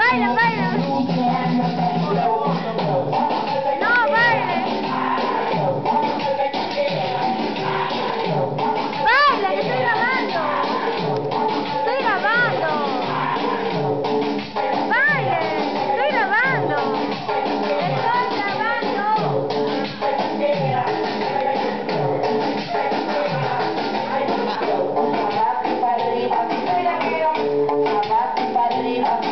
Baila, baila. No, baile. Baila, que estoy grabando. Estoy grabando. Baile, estoy grabando. Estoy grabando. Abajo para arriba,